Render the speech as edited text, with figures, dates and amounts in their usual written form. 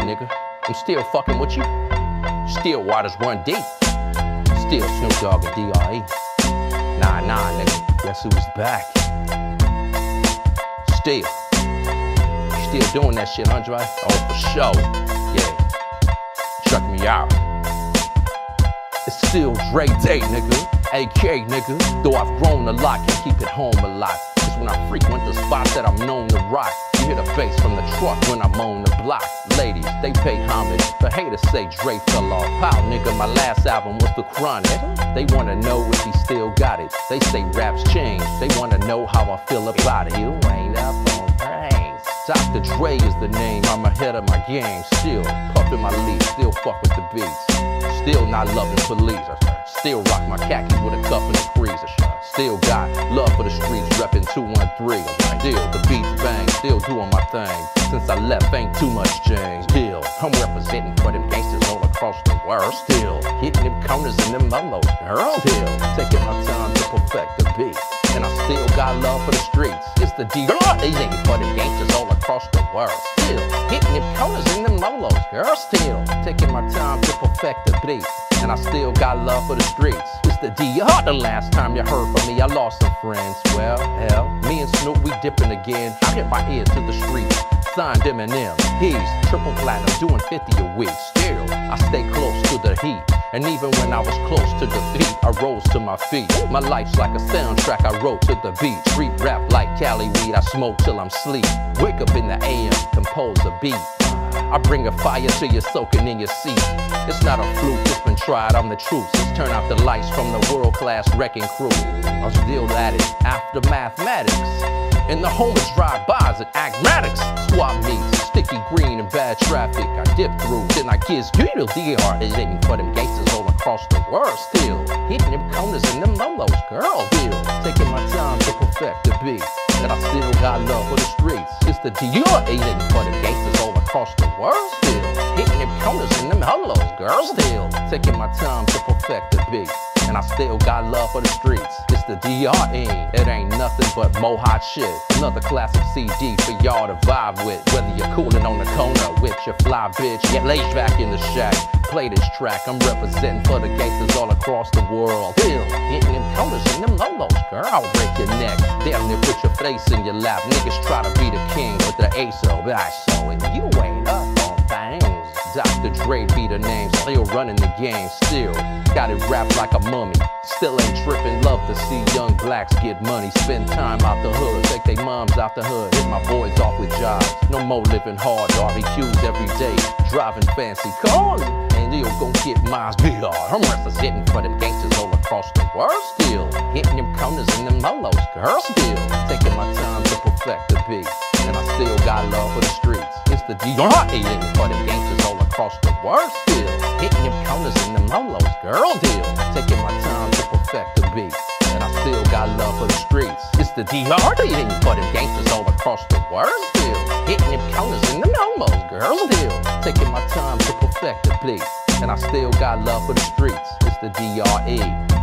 nigga. I'm still fucking with you. Still waters run deep. Still Snoop Dogg and DRE. Nah, nigga. Guess who's back? Still. Still doing that shit, Andre? Oh, for sure. Yeah. Check me out. It's still Dre Day, nigga. AK, nigga. Though I've grown a lot, can keep it home a lot. It's when I frequent the spots that I'm known to rock. You hear the bass from the truck when I'm on the block. Ladies, they pay homage, but haters say Dre fell off. How, nigga, my last album was The Chronic. They wanna know if he still got it. They say raps change. They wanna know how I feel about it. You ain't up on things. Dr. Dre is the name. I'm ahead of my game. Still puffin' my leaf. Still fuck with the beats. Still not loving police. Still rock my khakis with a cuff and a crease. Still got love for the streets, reppin' 213. Still the beats bang, still doing my thing. Since I left, ain't too much change. Still, I'm representing for them gangsters all across the world. Still, hitting them corners and them lolos, girl. Still, taking my time to perfect the beat. And I still got love for the streets. It's the D.R. They ain't for them gangsters all across the world. Still, hitting them corners and them lolos, girl. Still, taking my time to perfect the beat. And I still got love for the streets. It's the D.R. The last time you heard from me, I lost some friends. Well, hell, me and Snoop, we dipping again. I hit my ear to the streets. Signed Eminem. He's triple platinum, doing 50 a week. Still, I stay close to the heat. And even when I was close to defeat, I rose to my feet. My life's like a soundtrack I wrote to the beat. Street rap like Cali weed, I smoke till I'm sleep. Wake up in the AM, compose a beat. I bring a fire till you're soaking in your seat. It's not a fluke, it's been tried, I'm the truth. Since turn out the lights from the world-class wrecking crew. I'm still at it, after mathematics. In the home of drive-bys and acmatics. Swap meets, sticky green and bad traffic. I dip through, then I kiss you to DR. They hitting for them gangsters all across the world. Still, hitting them corners and them lolos, girl. Still, taking my time to perfect the beat. And I still got love for the streets. It's the DR, they hitting for them gangsters all across the world. Still, hitting them corners and them holos, girl. Still, taking my time to perfect the beat. And I still got love for the streets. It's the DRE. It ain't nothing but mo hot shit. Another classic CD for y'all to vibe with. Whether you're coolin' on the corner with your fly bitch, get laid back in the shack. Play this track. I'm representing for the gangsters all across the world. Still hitting them corners and them lolos, girl. I'll break your neck. Damn near put your face in your lap. Niggas try to be the king with the ASO. I saw it. You ain't up on things. Dr. Dre be the name, still running the game, still got it wrapped like a mummy. Still ain't tripping, love to see young blacks get money. Spend time out the hood, take they moms out the hood. Hit my boys off with jobs, no more living hard. Barbecues every day, driving fancy cars. And you'll gon' get miles DR. I'm representing for them gangsters all across the world. Still hitting them corners and them lolos, girl. Still taking my time to perfect the beat. And I still got love for the streets. It's the DR, they hitting for them gangsters all across the world. Still hitting them corners and them lolos, girl. Still taking my time to perfect the beat. And I still got love for the streets. It's the DR, they hitting for them gangsters all across the world. Still hitting them corners and them lolos, girl. Still taking my time to perfect the beat. And I still got love for the streets. It's the DRE.